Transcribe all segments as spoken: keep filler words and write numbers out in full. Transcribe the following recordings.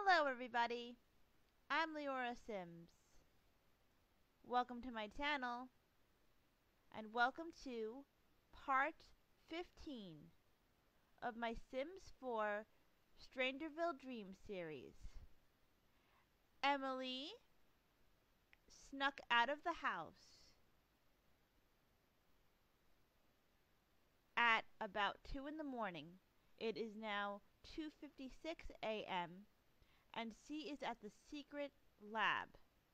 Hello everybody, I'm Leora Sims. Welcome to my channel, and welcome to part fifteen of my Sims four StrangerVille Dream series. Emily snuck out of the house at about two in the morning. It is now two fifty-six a m and she is at the secret lab.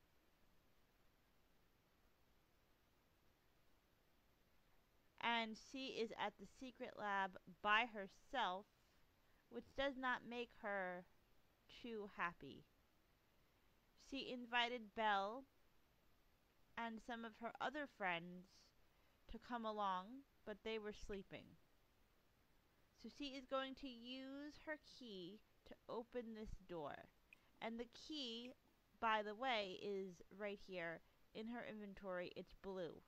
And she is at the secret lab by herself, which does not make her too happy. She invited Belle and some of her other friends to come along, but they were sleeping. So she is going to use her key to open this door. And the key, by the way, is right here in her inventory. It's blue.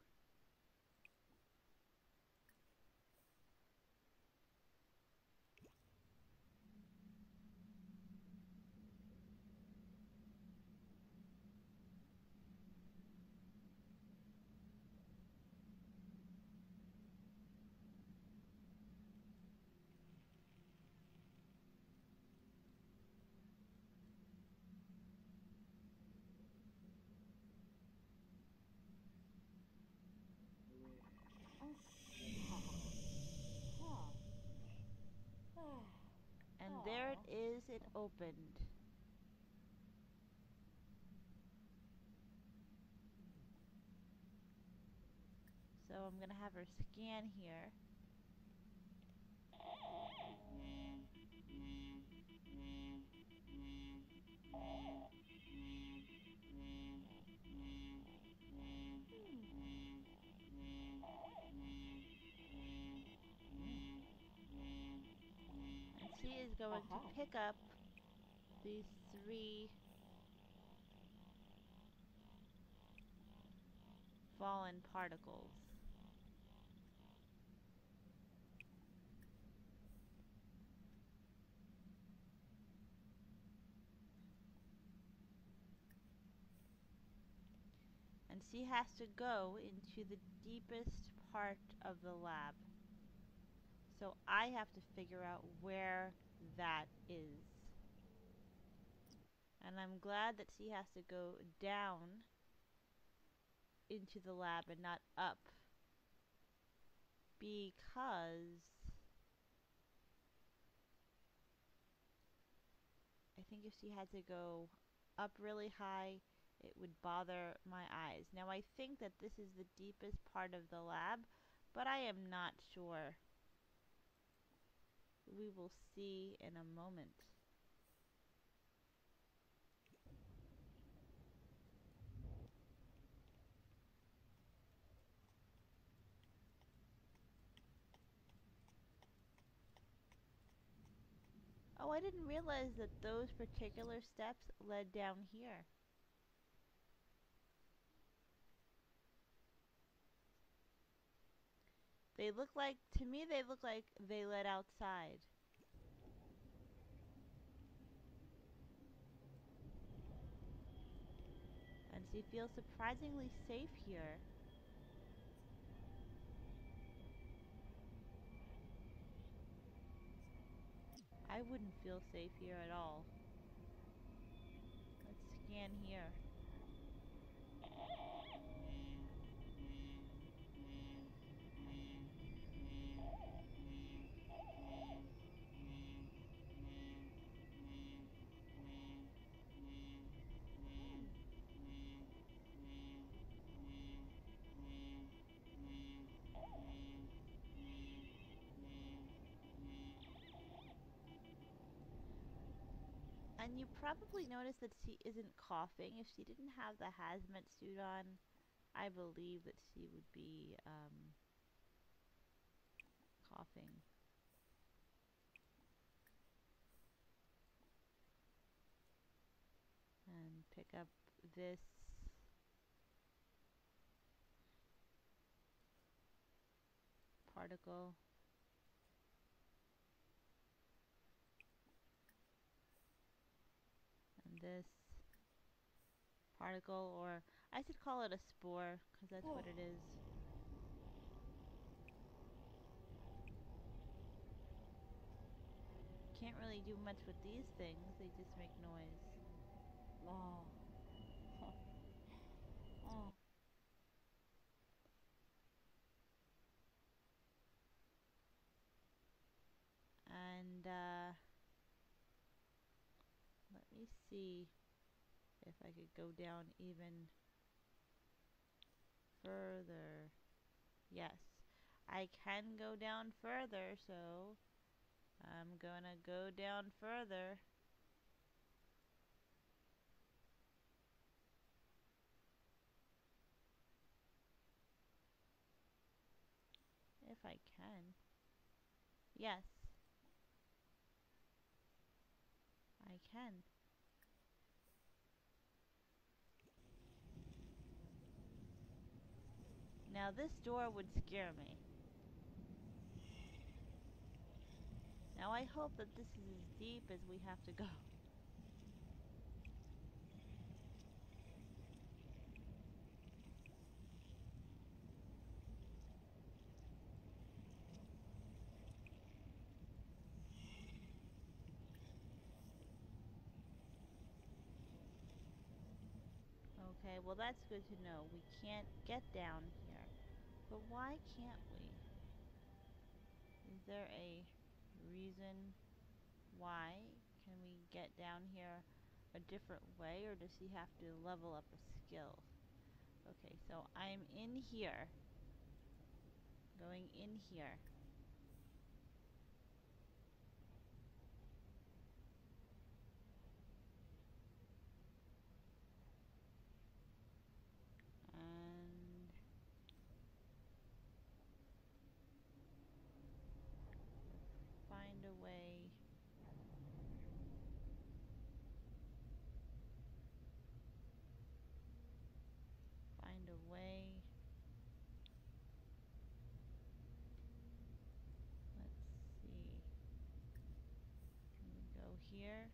And there it is, it opened. So I'm going to have her scan here. And she is going to pick up these three fallen particles. And she has to go into the deepest part of the lab. So I have to figure out where that is. And I'm glad that she has to go down into the lab and not up, because I think if she had to go up really high, it would bother my eyes. Now I think that this is the deepest part of the lab, but I am not sure. We will see in a moment. Oh, I didn't realize that those particular steps led down here. They look like, to me they look like they led outside. And she feels surprisingly safe here. I wouldn't feel safe here at all. Let's scan here. And you probably noticed that she isn't coughing. If she didn't have the hazmat suit on, I believe that she would be um, coughing. And pick up this particle. this particle, or I should call it a spore, because that's what it is. Can't really do much with these things, they just make noise. Oh. Oh. And uh, let me see if I could go down even further. Yes, I can go down further, so I'm gonna go down further. If I can. Yes, I can. Now this door would scare me. Now I hope that this is as deep as we have to go. Okay, well that's good to know. We can't get down here. But why can't we? Is there a reason why? Can we get down here a different way, or does he have to level up a skill? Okay, so I'm in here. Going in here. And find a way. Find a way. Let's see. Can we go here?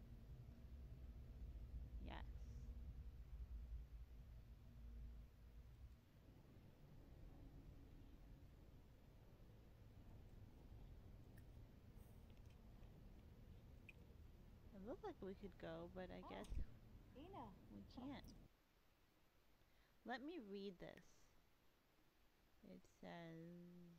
Yes. It looked like we could go, but I Oh. guess Ina. we can't. Let me read this. It says,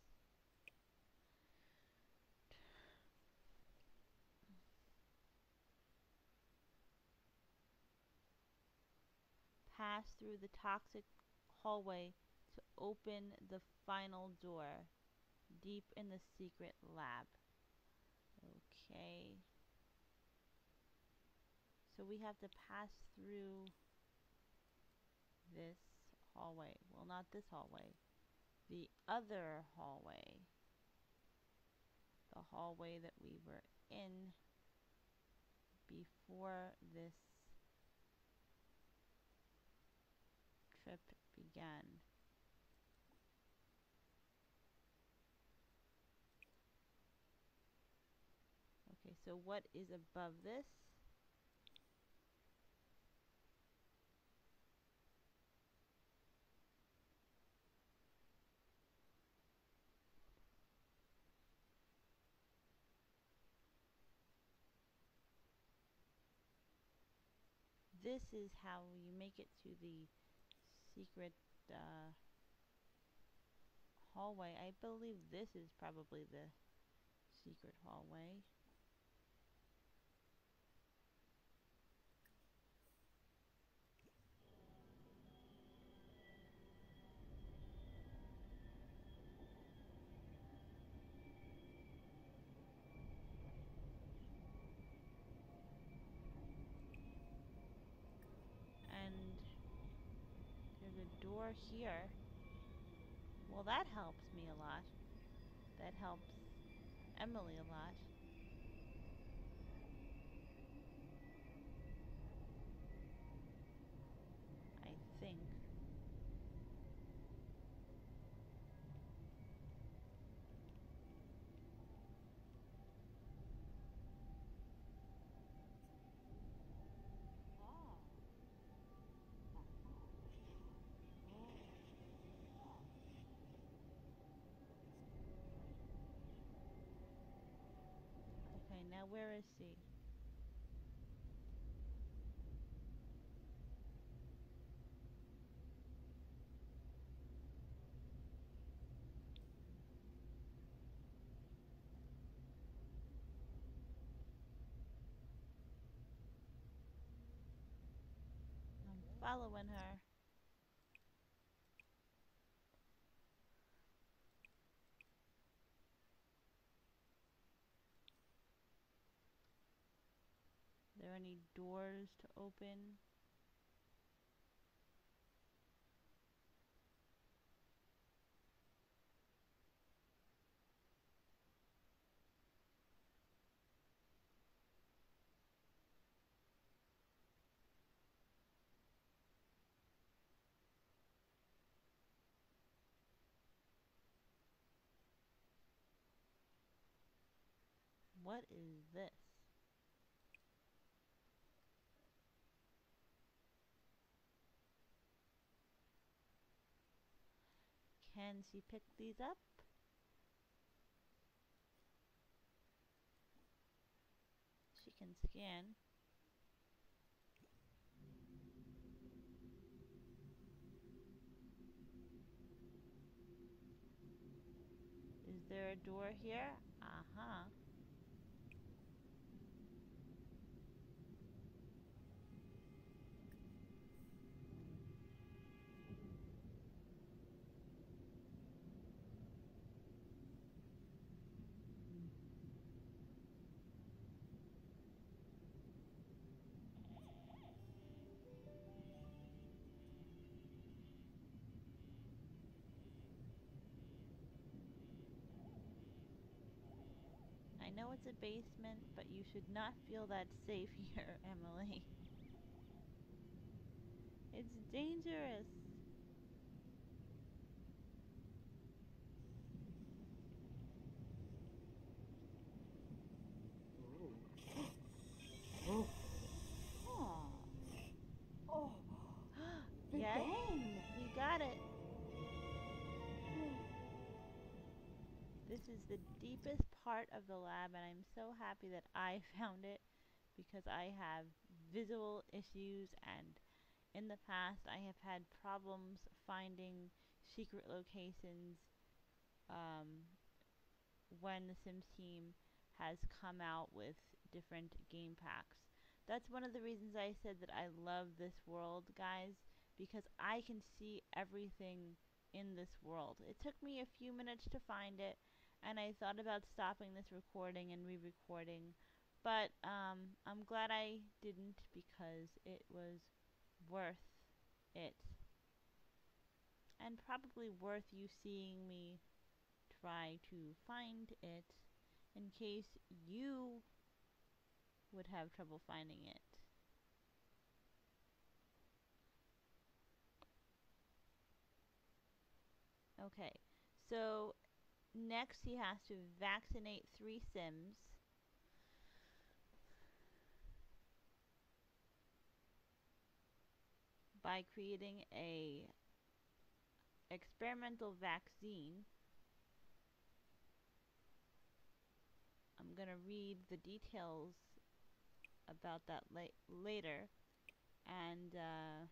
pass through the toxic hallway to open the final door deep in the secret lab. Okay. So we have to pass through this hallway. Well, not this hallway. The other hallway. The hallway that we were in before this trip began. Okay, so what is above this? This is how you make it to the secret uh, hallway. I believe this is probably the secret hallway. And there's a door here. Well, that helps me a lot. That helps Emily a lot. I think. where is she? I'm following her. Are there any doors to open? What is this? Can she pick these up? She can scan. Is there a door here? Uh-huh. I know it's a basement, but you should not feel that safe here, Emily. It's dangerous. Oh. Oh. Big Yes, Bang. we got it. This is the deepest part of the lab, and I'm so happy that I found it because I have visual issues, and in the past I have had problems finding secret locations um, when the Sims team has come out with different game packs. That's one of the reasons I said that I love this world, guys, because I can see everything in this world. It took me a few minutes to find it, and I thought about stopping this recording and re-recording, but um, I'm glad I didn't because it was worth it, and probably worth you seeing me try to find it in case you would have trouble finding it. Okay, so next he has to vaccinate three Sims by creating a experimental vaccine. I'm gonna read the details about that la- later, and uh,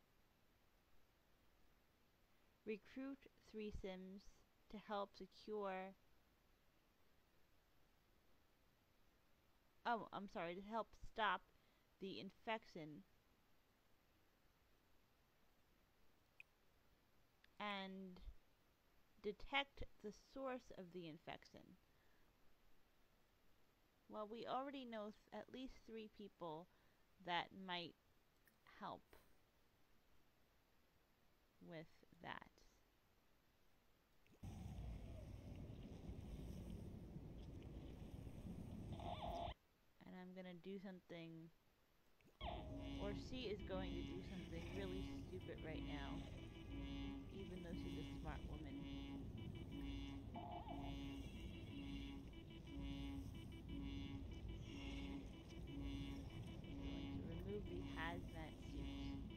recruit three Sims to help secure. Oh, I'm sorry, to help stop the infection and detect the source of the infection. Well, we already know th- at least three people that might help with that. And I'm gonna do something, or she is going to do something really stupid right now, even though she's a smart woman. She's going to remove the hazmat suit.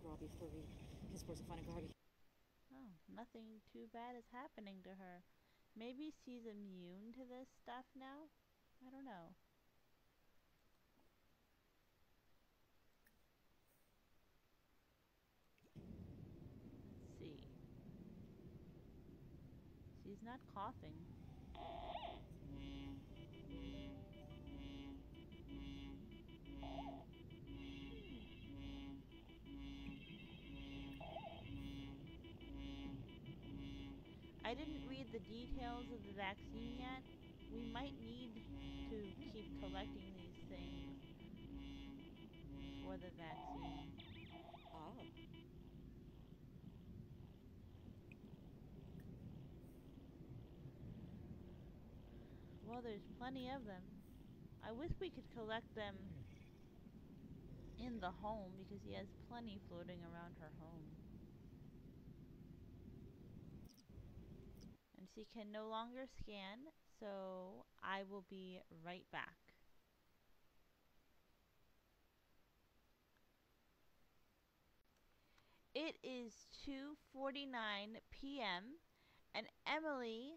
Robbie Furry. His force of fun Garby. Oh, nothing too bad is happening to her. Maybe she's immune to this stuff now? I don't know. Let's see. She's not coughing. I didn't read the details of the vaccine yet. We might need to keep collecting these things for the vaccine. Oh. Well, there's plenty of them. I wish we could collect them in the home because he has plenty floating around her home. And she can no longer scan, so I will be right back. It is two forty-nine p m and Emily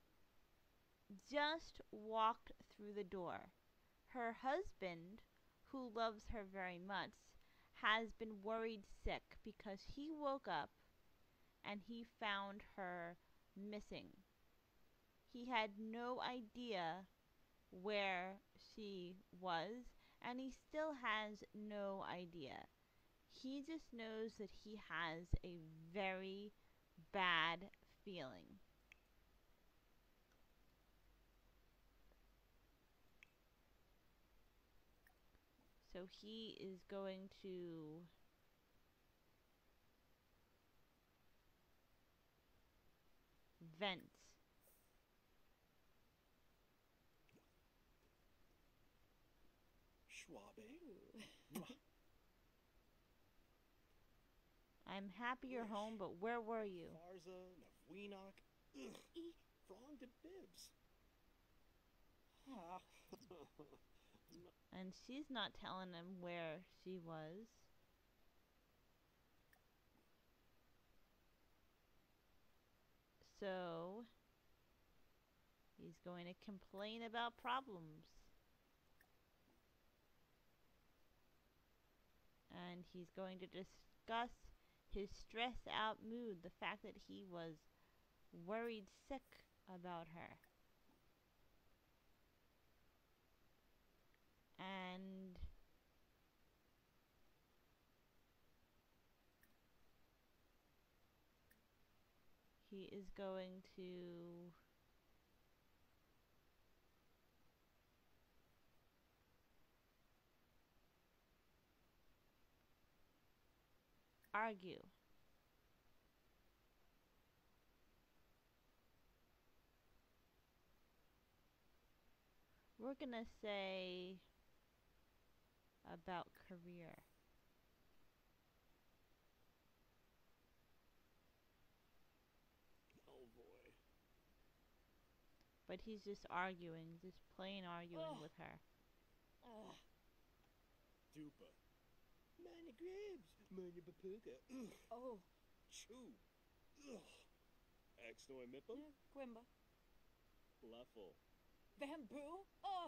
just walked through the door. Her husband, who loves her very much, has been worried sick because he woke up and he found her missing. He had no idea where she was, and he still has no idea. He just knows that he has a very bad feeling. So he is going to vent. Schwabe. I'm happy you're home, but where were you? Farza, Navweenok, ugh, e Frong de Bibs. Ah. And she's not telling him where she was. So he's going to complain about problems. And he's going to discuss his stressed out mood, the fact that he was worried sick about her. And he is going to argue. We're gonna say about career. Oh boy. But he's just arguing, just plain arguing Ugh. with her. Ah. Dupa. Mana Gribs. Mana Bapuka. Ugh. Oh. Chew. Ugh. Exnoy Mippo. Quimba. Bluffle. Bamboo. Oh.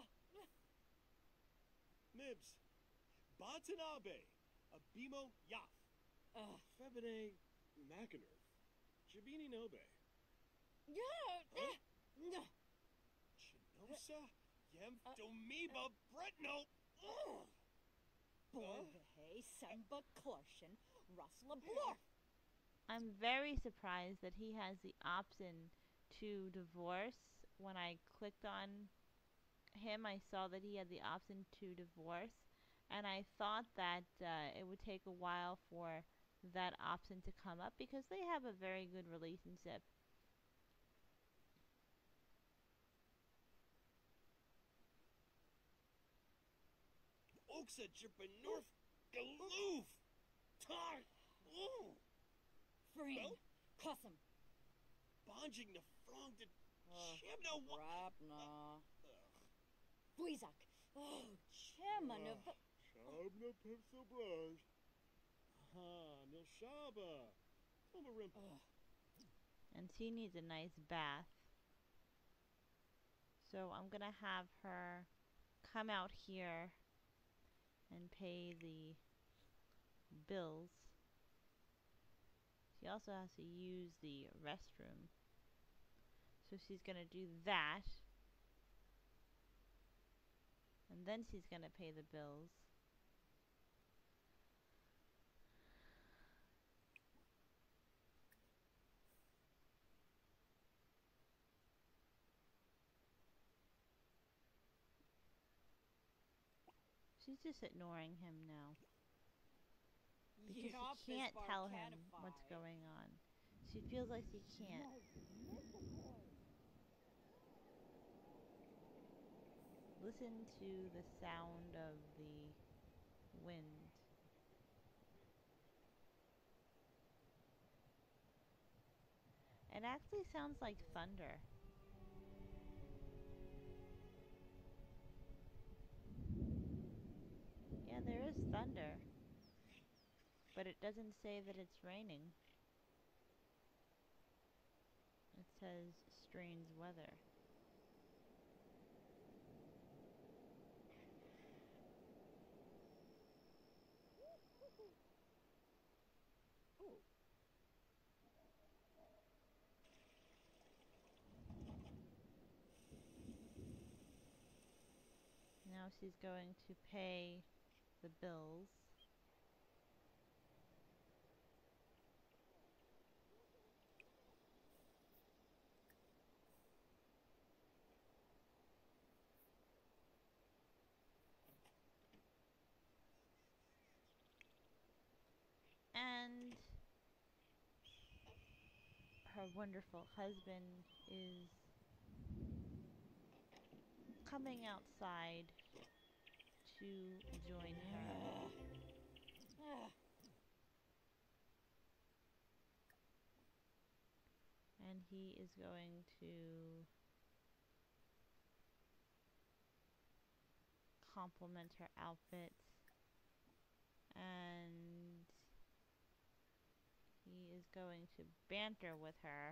Mibs. Batanabe. Abimo Yaf. Ah. Febine Macanerf. Jabini Nobe. Yeah. Huh? No. Chinosa. Yem Uh, Domiba Bretno. Ugh. Borbehe Samba Clartion. Russell Blorf. I'm very surprised that he has the option to divorce. When I clicked on him, I saw that he had the option to divorce. And I thought that uh, it would take a while for that option to come up because they have a very good relationship. Oaksa Jipanorf Galoof. Tar. Ooh. Freen. Well? Cussum. Bonjing the Frong de Uh, Chimna. Rapna. Fleazak. Oh, chairman of the... Chabna Pipso Blanche. Ha, no Shaba. Tomarim. Ugh. And she needs a nice bath. So I'm gonna have her come out here and pay the bills. She also has to use the restroom. So she's gonna do that. And then she's gonna pay the bills. She's just ignoring him now. Because Yup, she can't this tell bar him canify. what's going on. She feels like she can't. Listen to the sound of the wind. It actually sounds like thunder. Yeah, there is thunder. But it doesn't say that it's raining. It says strange weather. Now she's going to pay the bills. And her wonderful husband is coming outside to join her. Ugh. And he is going to compliment her outfits. And he is going to banter with her.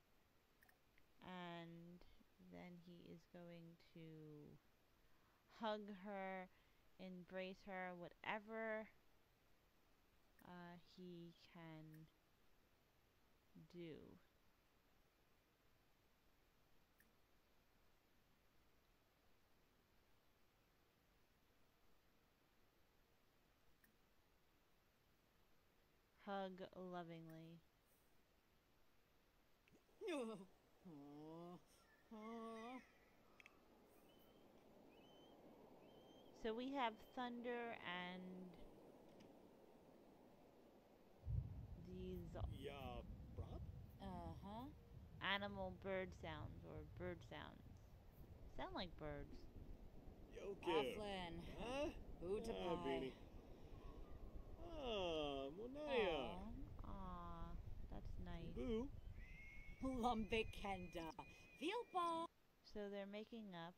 And then he is going to hug her, embrace her, whatever uh, he can do. Hug lovingly. Ugh. Aw. Aw. So we have thunder and these Ya, brab? Uh-huh. animal bird sounds or bird sounds. Sound like birds. Yoke. Offlin. Huh? Bootapai. Ah, Beanie. Ah, Monaya. Aw. Aw, that's nice. Boo. Lumbikenda. Vilpa. So they're making up,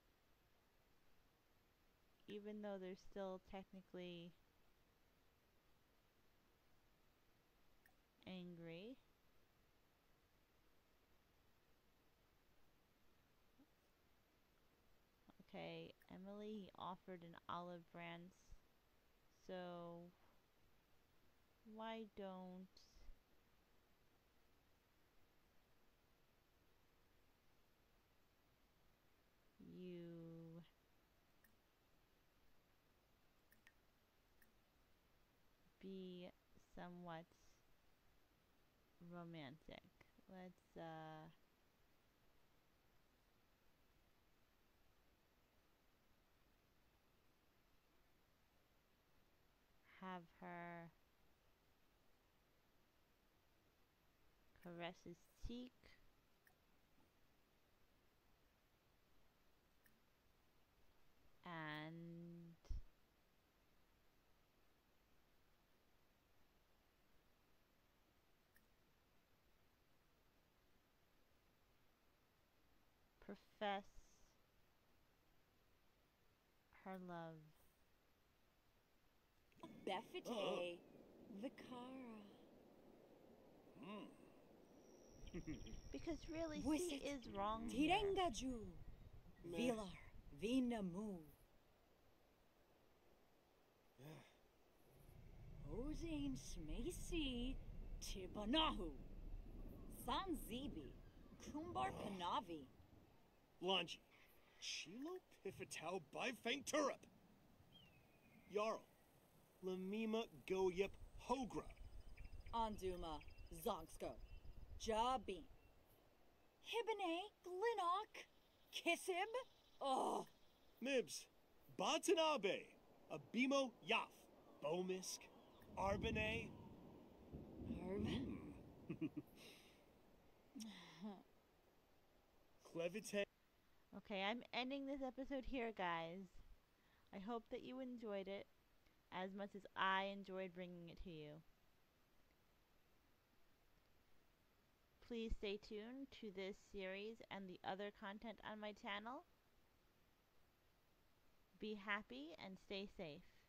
even though they're still technically angry. Okay, Emily offered an olive branch, so why don't you be somewhat romantic? Let's uh have her caress his cheek. And profess her love. Befite. Vicara. Because really, With C it, is wrong here. Tirengaju. Meh. Vilar. Vinamu. Ozane Smacy. Tibanahu. Sanzibi. Kumbar Panavi. Lanji. Chilo Pifitao Bifang Turup. Jarl. Lamima Goyip Hogra. Anduma. Zonksko. Jabin. Hibine. Glinnock. Kissib. Oh. Mibs. Batanabe. Abimo Yaf. Bomisk. Arbane. Herb. Clevite. Okay, I'm ending this episode here, guys. I hope that you enjoyed it as much as I enjoyed bringing it to you. Please stay tuned to this series and the other content on my channel. Be happy and stay safe.